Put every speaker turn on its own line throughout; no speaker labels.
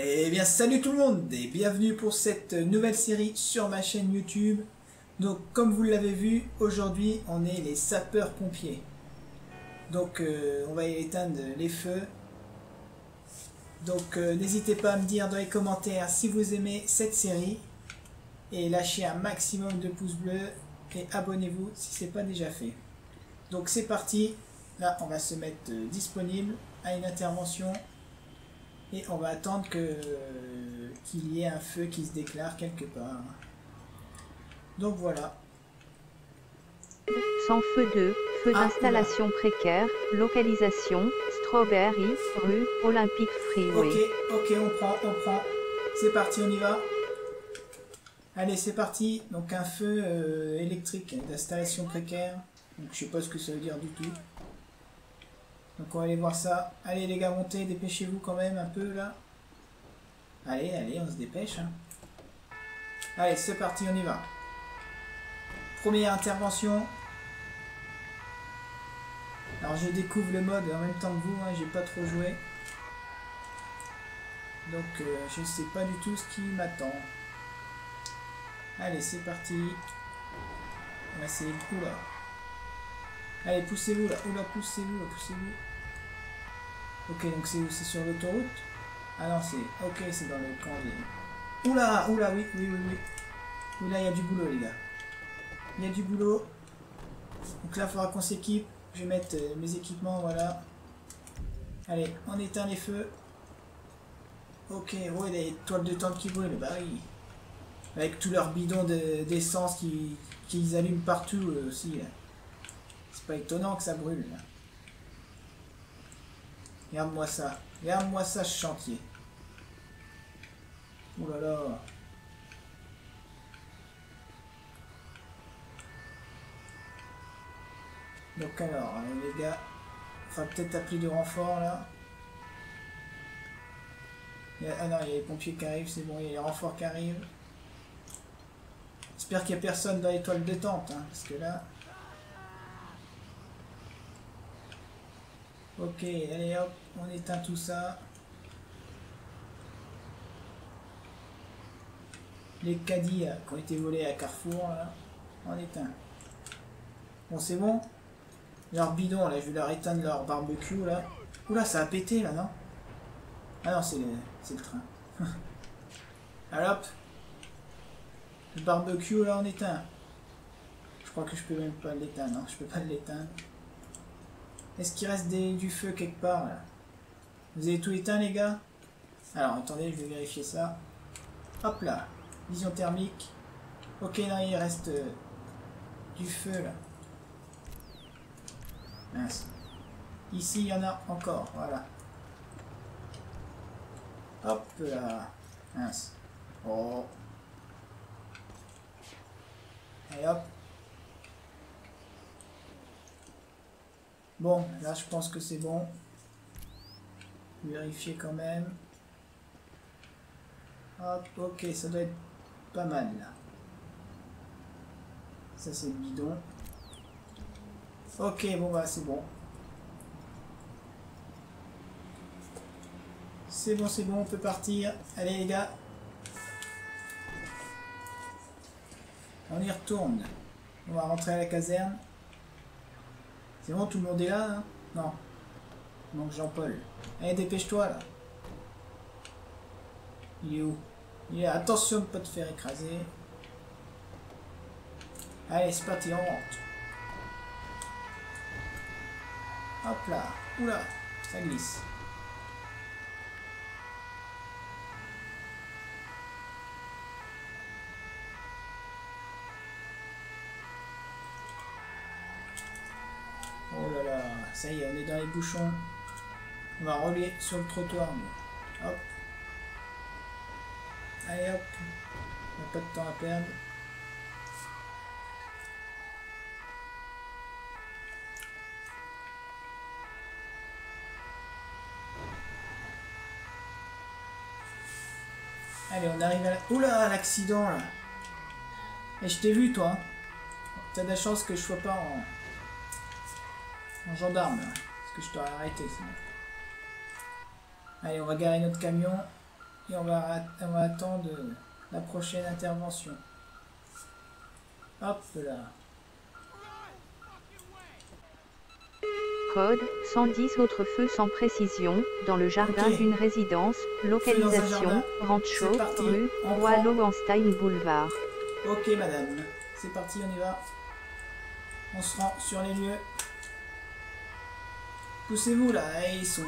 Eh bien salut tout le monde et bienvenue pour cette nouvelle série sur ma chaîne YouTube. Donc comme vous l'avez vu, aujourd'hui on est les sapeurs-pompiers. Donc on va éteindre les feux. Donc n'hésitez pas à me dire dans les commentaires si vous aimez cette série. Et lâchez un maximum de pouces bleus et abonnez-vous si ce n'est pas déjà fait. Donc c'est parti, là on va se mettre disponible à une intervention. Et on va attendre qu'il y ait un feu qui se déclare quelque part. Donc voilà.
Sans feu 2, feu d'installation précaire, localisation, Strawberry, rue, Olympic Freeway.
Ok, on prend. C'est parti, on y va. Allez, c'est parti. Donc un feu électrique d'installation précaire. Donc je sais pas ce que ça veut dire du tout. Donc on va aller voir ça. Allez les gars, montez, dépêchez-vous quand même un peu là. Allez, on se dépêche. Hein. Allez, c'est parti, on y va. Première intervention. Alors je découvre le mode en même temps que vous, hein, j'ai pas trop joué. Donc je sais pas du tout ce qui m'attend. Allez, c'est parti. On va essayer le coup là. Allez, poussez-vous là. Oula, poussez-vous. Ok, donc c'est sur l'autoroute. Ah non, c'est... Ok, c'est dans le camp des... Oula, oui. Oula, il y a du boulot, les gars. Il y a du boulot. Donc là, il faudra qu'on s'équipe. Je vais mettre mes équipements, voilà. Allez, on éteint les feux. Ok, ouais, les toiles de tente qui brûlent, bah oui. Avec tous leurs bidons d'essence qu'ils allument partout aussi. C'est pas étonnant que ça brûle, là. Regarde-moi ça ce chantier. Oh là là. Donc alors, les gars, il va peut-être appeler du renfort là. Ah non, il y a les pompiers qui arrivent, c'est bon, il y a les renforts qui arrivent. J'espère qu'il n'y a personne dans les toiles de tente, hein, parce que là... Ok, allez hop, on éteint tout ça. Les caddies qui ont été volés à Carrefour, là, on éteint. Bon, c'est bon. Leur bidon, là, je vais leur éteindre leur barbecue, là. Oula, ça a pété, là, non? Ah non, c'est le train. Allez hop. Le barbecue, là, on éteint. Je crois que je peux même pas l'éteindre, non? Je peux pas l'éteindre. Est-ce qu'il reste du feu quelque part, là? Vous avez tout éteint, les gars? Alors, attendez, je vais vérifier ça. Hop là. Vision thermique. Ok, non, il reste du feu, là. Mince. Ici, il y en a encore, voilà. Hop là. Mince. Oh. Et hop. Bon, là, je pense que c'est bon. Vérifier quand même. Hop, ok, ça doit être pas mal, là. Ça, c'est le bidon. Ok, bon, bah, c'est bon. C'est bon, on peut partir. Allez, les gars. On y retourne. On va rentrer à la caserne. C'est bon, tout le monde est là, hein? Non. Il manque Jean-Paul. Allez, dépêche-toi, là. Il est où? Il est là. Attention de ne pas te faire écraser. Allez, c'est parti, on rentre. Hop là. Oula, ça glisse. Oh là là, ça y est, on est dans les bouchons. On va rouler sur le trottoir. Hop. Allez hop. On n'a pas de temps à perdre. Allez, on arrive à la... Oula, l'accident là. Et je t'ai vu toi. T'as de la chance que je sois pas en gendarme là. Parce que je t'aurais arrêté sinon. Allez, on va garer notre camion. Et on va attendre la prochaine intervention. Hop là.
Code 110 autres feux sans précision, dans le jardin d'une résidence, localisation, Rancho, rue, Roi Lowenstein Boulevard.
Ok madame, c'est parti, on y va. On se rend sur les lieux. Poussez-vous là, ils sont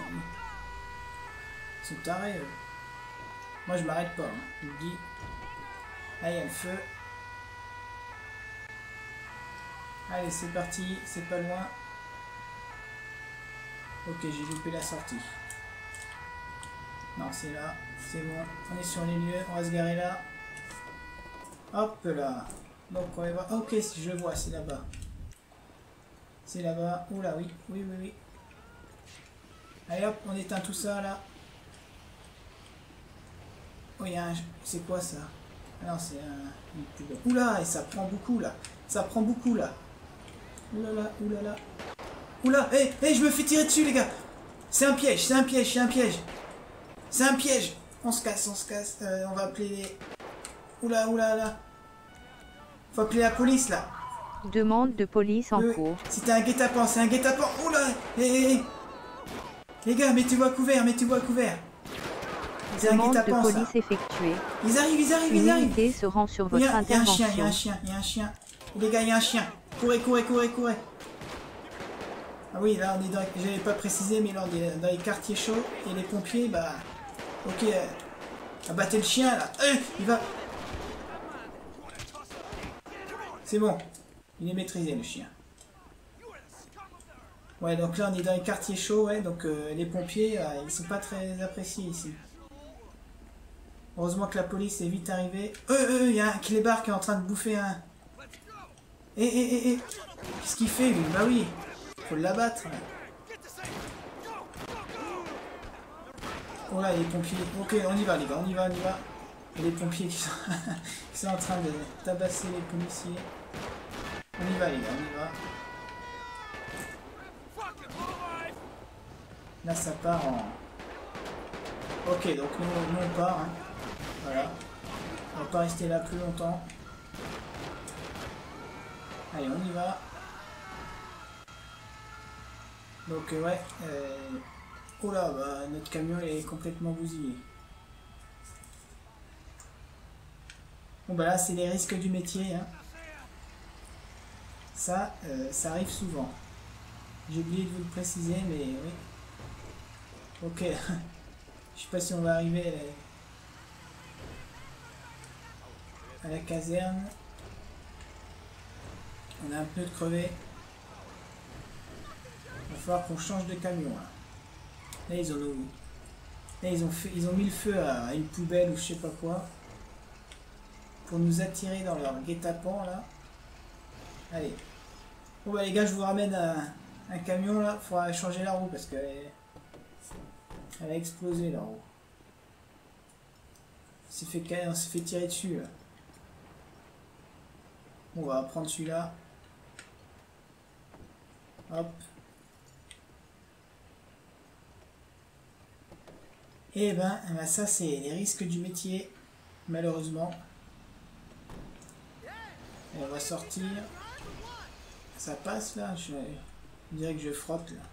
tarés. Moi je m'arrête pas, hein. Je vous le dis. Là il y a le feu. Allez c'est parti, c'est pas loin. Ok, j'ai loupé la sortie. Non, c'est là. C'est bon. On est sur les lieux. On va se garer là. Hop là. Donc on va voir. Ok, si je vois, c'est là-bas. C'est là-bas. Oula, oui. Oui, oui, oui. Allez hop, on éteint tout ça là. Oh, il y a un... C'est quoi ça? Ah non, c'est un... Oula, et ça prend beaucoup là. Ça prend beaucoup là. Oulala, oulala. Oula, hé, je me fais tirer dessus les gars. C'est un piège, c'est un piège, c'est un piège. C'est un piège. On se casse, on va appeler les... Oula, oulala. Faut appeler la police là.
Demande de police en cours.
C'était un guet-apens, c'est un guet-apens. Oula, hé. Les gars, mettez-vous à couvert, mettez-vous à couvert.
C'est un guet-apens, de police effectuée.
Ils arrivent, ils arrivent, ils arrivent.
Une unité se rend sur votre intervention.
Il y a un chien, il y a un chien. Les gars, il y a un chien. Courez, courez, courez, courez. Ah oui, là on est dans... J'avais pas précisé, mais là on est dans les quartiers chauds. Et les pompiers, bah... Ok, abattez le chien là. Il va... C'est bon. Il est maîtrisé le chien. Ouais, donc là on est dans les quartiers chauds, ouais. Donc les pompiers, ils sont pas très appréciés ici. Heureusement que la police est vite arrivée. Il y a un clébard qui est en train de bouffer un... Qu'est-ce qu'il fait lui? Bah oui, faut l'abattre. Oh là, les pompiers. Ok, on y va les gars, on y va, on y va. Et les pompiers qui sont, qui sont en train de tabasser les policiers. On y va les gars, on y va. Là ça part en... Ok, donc nous on part. Hein. Voilà. On va pas rester là plus longtemps. Allez, on y va. Donc ouais. Oh là, bah, notre camion est complètement bousillé. Bon bah là c'est les risques du métier. Hein. Ça arrive souvent. J'ai oublié de vous le préciser, mais oui. Ok. Je sais pas si on va arriver à la caserne. On a un peu de crevé. Il va falloir qu'on change de camion. Là, ils ont mis le feu à une poubelle ou je sais pas quoi. Pour nous attirer dans leur guet-apens là. Allez. Bon bah les gars, je vous ramène un camion là. Il faudra changer la roue parce qu'elle a explosé la roue. On s'est fait tirer dessus là. Bon, on va prendre celui-là. Hop. Et ben ça c'est les risques du métier, malheureusement. Et on va sortir. Ça passe là, je dirais que je frotte là.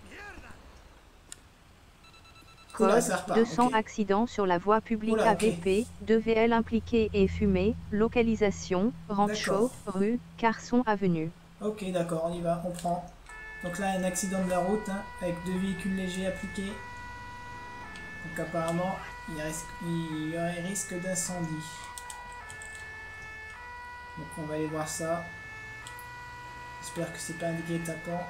Code
là, ça repart.
200
okay.
Accident sur la voie publique
Oula,
AVP,
okay.
2 VL impliqués et fumés, localisation, Rancho, rue, Carson Avenue.
Ok, d'accord, on y va, on prend. Donc là, un accident de la route, hein, avec 2 véhicules légers appliqués. Donc apparemment, il y aurait risque d'incendie. Donc on va aller voir ça. J'espère que c'est pas un guet-apens.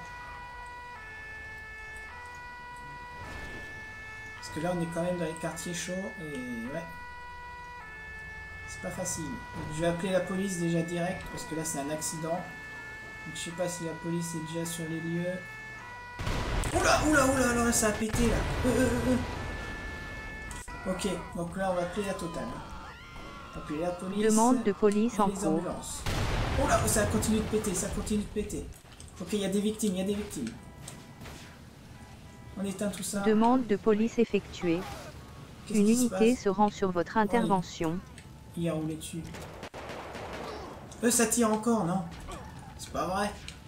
Parce que là, on est quand même dans les quartiers chauds et ouais. C'est pas facile. Donc, je vais appeler la police déjà direct parce que là, c'est un accident. Donc je sais pas si la police est déjà sur les lieux. Oula, oula, oula, là, ça a pété là. Ok, donc là on va appeler la totale. Appeler la police.
Demande de police en cours.
Ambulances. Oh là, ça continue de péter, ça continue de péter. Ok, il y a des victimes, il y a des victimes. On éteint tout ça.
Demande de police effectuée. Une unité se rend sur votre intervention.
Il a roulé dessus. Ça tire encore, non? C'est pas vrai.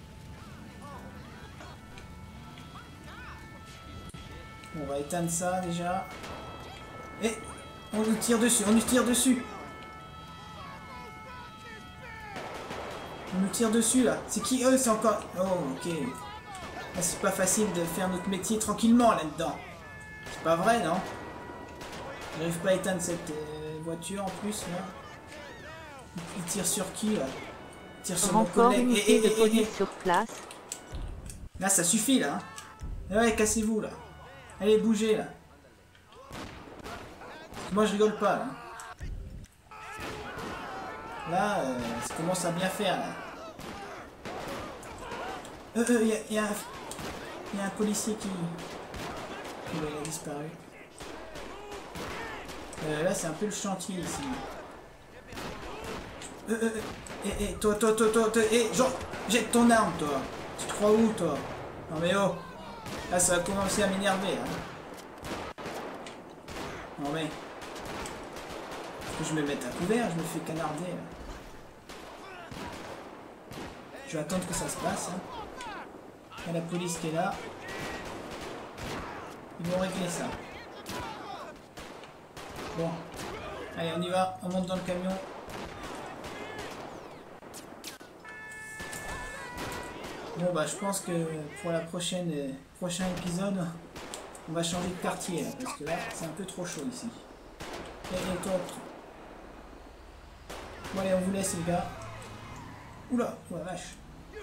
Bon, on va éteindre ça déjà. Et on nous tire dessus, on nous tire dessus. On nous tire dessus là. C'est qui? C'est encore... Oh, ok. Là, c'est pas facile de faire notre métier tranquillement là-dedans. C'est pas vrai, non? J'arrive pas à éteindre cette voiture en plus, là. Il tire sur qui, là? Il tire sur mon collègue.
Et sur place.
Là, ça suffit, là. Hein. Ouais, cassez-vous, là. Allez, bougez, là. Moi, je rigole pas, là. Là, ça commence à bien faire, là. Il y a un policier qui... Il a disparu. Là, c'est un peu le chantier, ici. Toi, genre, jette ton arme, toi. Tu te crois où, toi? Non, mais oh. Là, ça va commencer à m'énerver, hein. Non, mais... Faut que je me mette à couvert, je me fais canarder, là. Je vais attendre que ça se passe, hein. Il y a la police qui est là. Ils vont régler ça. Bon. Allez, on y va. On monte dans le camion. Bon, bah, je pense que pour la prochain épisode, on va changer de quartier, là, parce que là, c'est un peu trop chaud ici. Et toi. Bon, allez, on vous laisse, les gars. Oula, oh la vache.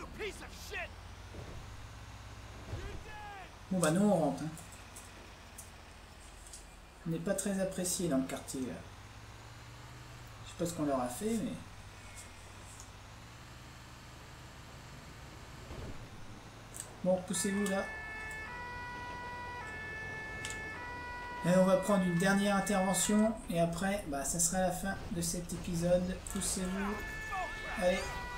Bon, bah, nous, on rentre, hein. On n'est pas très apprécié dans le quartier, là. Je sais pas ce qu'on leur a fait, mais... Bon, poussez-vous, là. Et on va prendre une dernière intervention, et après, bah, ça sera la fin de cet épisode. Poussez-vous. Allez.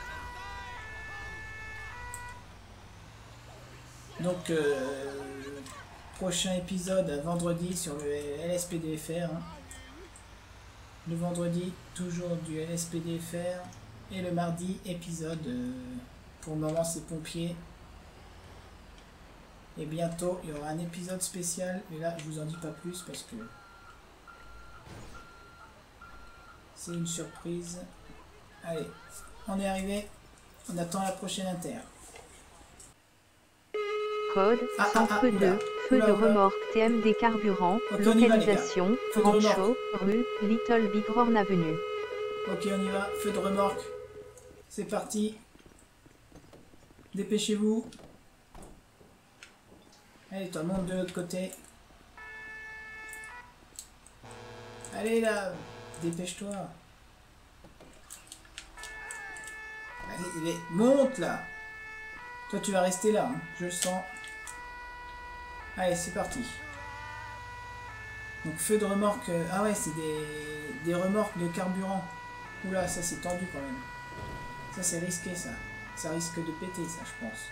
Donc, prochain épisode vendredi sur le LSPDFR. Hein. Le vendredi, toujours du LSPDFR. Et le mardi, épisode, pour le moment, c'est pompiers. Et bientôt, il y aura un épisode spécial. Et là, je vous en dis pas plus parce que c'est une surprise. Allez, on est arrivé. On attend la prochaine inter.
Code 100 feu 2, feu de remorque TMD carburant, okay, localisation, Rancho, rue, Little Bighorn Avenue.
Ok, on y va, feu de remorque. C'est parti. Dépêchez-vous. Allez, toi, monte de l'autre côté. Allez là, dépêche-toi. Allez, monte là. Toi, tu vas rester là, hein, je le sens. Allez, c'est parti. Donc, feu de remorque. Ah ouais, c'est des remorques de carburant. Oula, ça c'est tendu quand même. Ça c'est risqué, ça. Ça risque de péter, ça, je pense.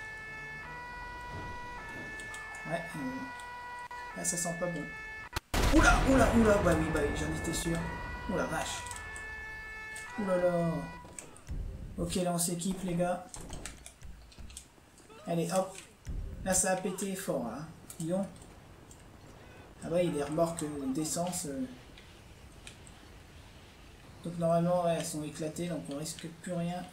Ouais. Là, ça sent pas bon. Oula. Bah oui, j'en étais sûr. Oula, vache. Oulala. Ok, là, on s'équipe, les gars. Allez, hop. Là, ça a pété fort, là. Disons. Ah ouais, il y a des remorques d'essence. Donc, normalement, ouais, elles sont éclatées, donc on risque plus rien.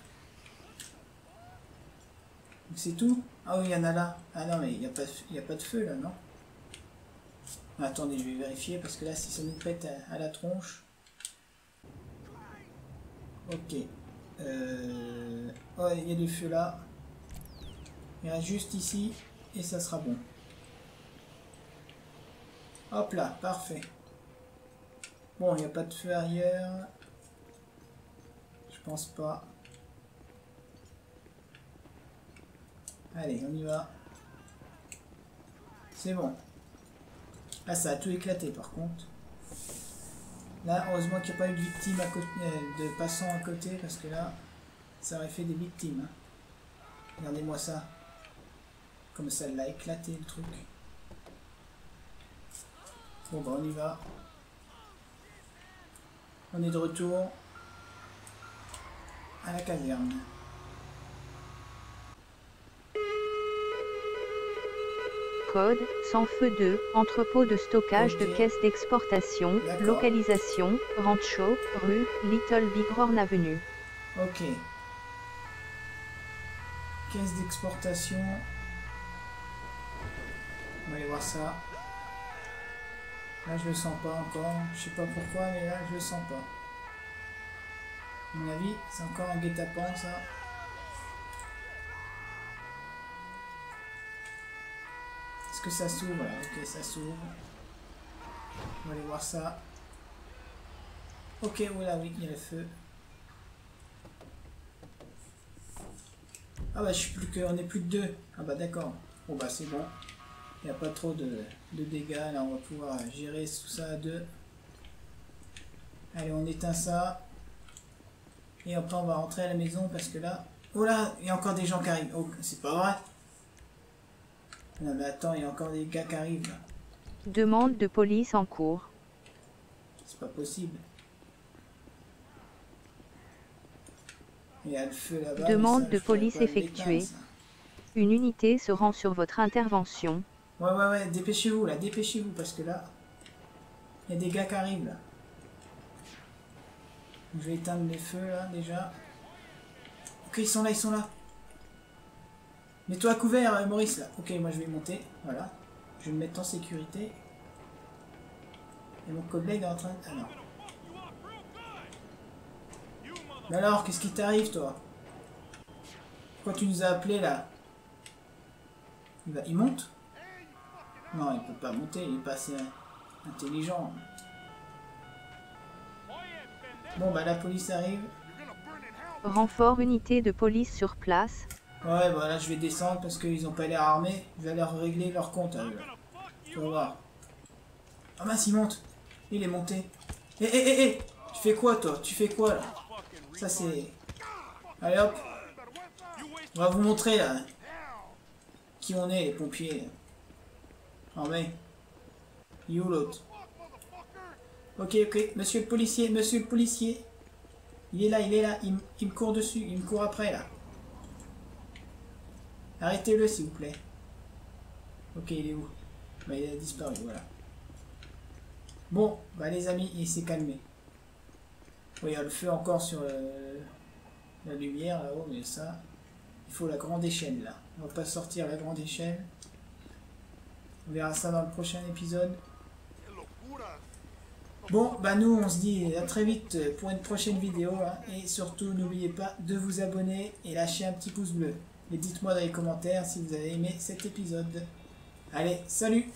C'est tout? Ah oui, il y en a là. Ah non, mais il n'y a pas de feu, là, non? Attendez, je vais vérifier, parce que là, si ça nous pète à la tronche... Ok. Oh, il y a du feu là. Il reste juste ici, et ça sera bon. Hop là, parfait. Bon, il n'y a pas de feu arrière. Je pense pas. Allez, on y va. C'est bon. Là, ça a tout éclaté par contre. Là, heureusement qu'il n'y a pas eu de victimes à côté, de passants à côté, parce que là, ça aurait fait des victimes. Hein. Regardez-moi ça. Comme ça l'a éclaté le truc. Bon, bah on y va. On est de retour à la caserne.
Code, sans feu 2, entrepôt de stockage
Ok.
de caisses d'exportation,
D'accord.
localisation, Rancho, rue, Little Bighorn Avenue.
Ok. Caisse d'exportation. On va aller voir ça. Là, je le sens pas encore. Je sais pas pourquoi, mais là, je le sens pas. À mon avis, c'est encore un guet-apens, ça. Est-ce que ça s'ouvre? Ok, ça s'ouvre. On va aller voir ça. Ok, voilà, oui, il y a le feu. Ah bah, je suis plus que... On est plus que 2. Ah bah, d'accord. Bon bah, c'est bon. Il n'y a pas trop de dégâts. Là, on va pouvoir gérer tout ça à 2. Allez, on éteint ça. Et après, on va rentrer à la maison parce que là... Oh là, il y a encore des gens qui arrivent. Oh, c'est pas vrai. Non mais attends, il y a encore des gars qui arrivent là.
Demande de police en cours.
C'est pas possible. Il y a le feu là-bas.
Demande
mais ça,
de
je pourrais
police
pas l'éteindre,
effectuée.
ça.
Une unité se rend sur votre intervention.
Ouais, dépêchez-vous là, dépêchez-vous parce que là, il y a des gars qui arrivent là. Je vais éteindre les feux là déjà. Ok, ils sont là, ils sont là. Mets-toi à couvert, Maurice là. Ok, moi je vais monter, voilà. Je vais me mettre en sécurité. Et mon collègue est en train de... Ah non. Mais alors, qu'est-ce qui t'arrive toi? Pourquoi tu nous as appelés là? Il monte? Non, il peut pas monter, il est pas assez intelligent. Bon bah la police arrive.
Renfort unité de police sur place.
Ouais, bah là je vais descendre parce qu'ils ont pas l'air armés. Je vais leur régler leur compte à eux. Tu vas voir. Ah mince, il monte. Il est monté. Eh tu fais quoi toi? Tu fais quoi là? Ça c'est... Allez hop. On va vous montrer là. Qui on est les pompiers. Oh mais. Il est où l'autre? Ok, monsieur le policier, monsieur le policier. Il est là, il me court dessus, il me court après là. Arrêtez-le s'il vous plaît. Ok, il est où? Bah, il a disparu, voilà. Bon, bah les amis, il s'est calmé. Oui, il y a le feu encore sur la lumière là-haut, mais ça, il faut la grande échelle là. On va pas sortir la grande échelle. On verra ça dans le prochain épisode. Bon, bah nous on se dit à très vite pour une prochaine vidéo. Hein, et surtout, n'oubliez pas de vous abonner et lâcher un petit pouce bleu. Et dites-moi dans les commentaires si vous avez aimé cet épisode. Allez, salut!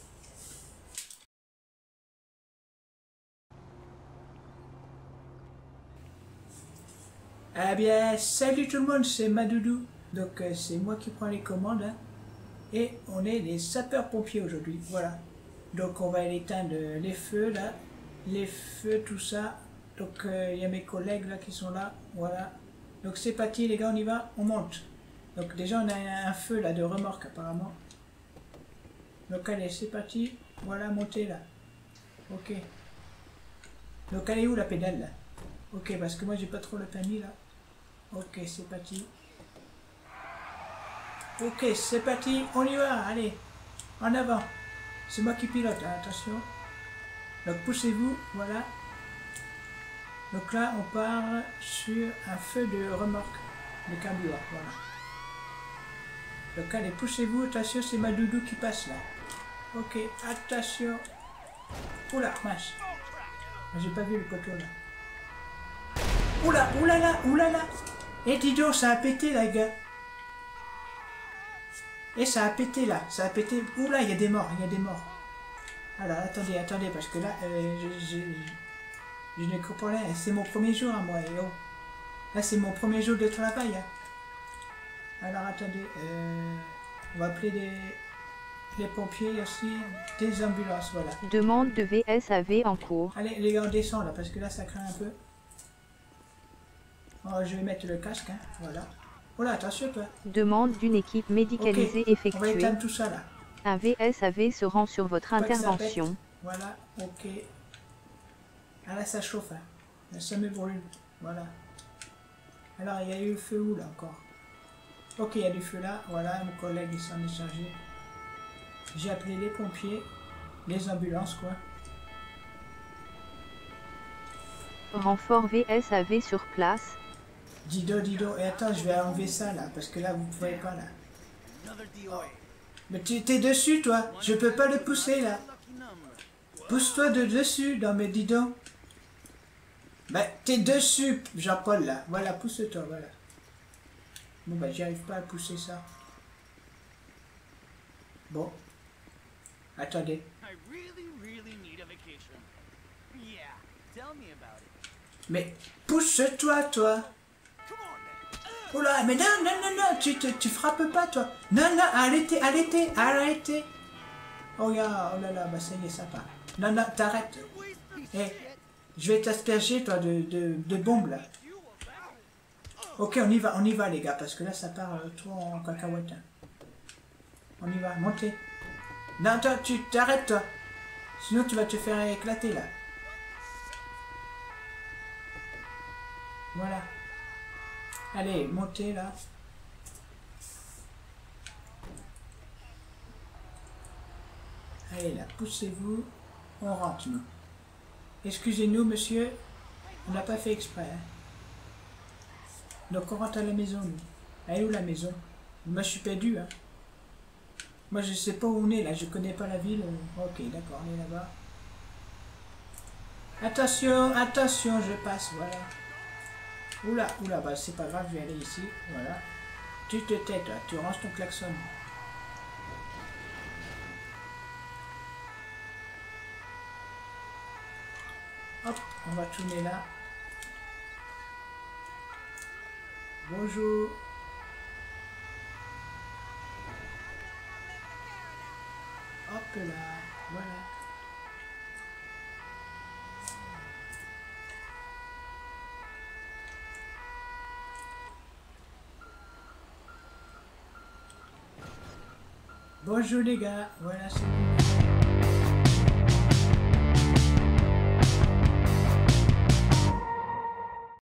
Eh bien, salut tout le monde, c'est Madoudou. Donc c'est moi qui prends les commandes. Hein, et on est les sapeurs-pompiers aujourd'hui, voilà. Donc on va aller éteindre les feux là. Les feux, tout ça. Donc il y a mes collègues là qui sont là, voilà. Donc c'est parti les gars, on y va, on monte. Donc déjà on a un feu là de remorque apparemment. Donc allez, c'est parti, voilà, montez là. Ok. Donc elle est où la pédale là? Ok, parce que moi j'ai pas trop le permis là. Ok, c'est parti. Ok, c'est parti, on y va, allez, en avant. C'est moi qui pilote, hein, attention. Donc poussez-vous, voilà. Donc là, on part sur un feu de remorque de carburant, voilà. Donc allez, poussez-vous, attention, c'est Madoudou qui passe là. Ok, attention. Oula, mince. J'ai pas vu le poteau là. Oula, oulala, oulala. Et dis donc, ça a pété là, gars. Et ça a pété là, ça a pété. Oula, il y a des morts, il y a des morts. Alors, attendez, parce que là, je ne comprends rien. C'est mon premier jour à moi. Et oh. Là, c'est mon premier jour de travail. Hein. Alors, attendez. On va appeler les pompiers aussi. Des ambulances, voilà.
Demande de VSAV en cours.
Allez, les gars, on descend là, parce que là, ça craint un peu. Oh, je vais mettre le casque, hein. Voilà. Voilà, attention, toi.
Demande d'une équipe médicalisée
effectuée. On va
effectuée.
éteindre tout ça là.
Un VSAV se rend sur votre intervention.
Voilà, ok. Ah là, ça chauffe. Hein. Ça me brûle. Voilà. Alors, il y a eu le feu où, là, encore? Ok, il y a du feu là. Voilà, mon collègue, il s'en est chargé. J'ai appelé les pompiers. Les ambulances, quoi.
Renfort VSAV sur place.
Dido. Et attends, je vais enlever ça, là. Parce que là, vous ne pouvez pas, là. Mais tu t'es dessus, toi. Je peux pas le pousser, là. Pousse-toi de dessus. Non, mais dis donc. Bah, t'es dessus, Jean-Paul, là. Voilà, pousse-toi, voilà. Bon, bah, j'y arrive pas à pousser ça. Bon. Attendez. Mais pousse-toi, toi. Oh là, mais non, tu frappes pas, toi. Non, arrêtez. Oh, là, bah ça y est, ça part. Non, t'arrêtes. Hé, je vais t'asperger, toi, de bombes, là. Ok, on y va, les gars, parce que là, ça part trop en cacahuète. On y va, montez. Non, attends, tu t'arrêtes, toi. Sinon, tu vas te faire éclater, là. Voilà. Allez, montez, là. Allez, là, poussez-vous. On rentre, nous. Excusez-nous, monsieur. On n'a pas fait exprès. Hein. Donc, on rentre à la maison, nous. Elle est où, la maison? Moi, je suis perdu, hein. Moi, je sais pas où on est, là. Je connais pas la ville. Ok, d'accord, on est là-bas. Attention, je passe, voilà. Oula, bah, c'est pas grave, je vais aller ici. Voilà. Tu te tais, toi. Tu ranges ton klaxon. Hop, on va tourner là. Bonjour. Hop là, voilà. Bonjour les gars, voilà c'est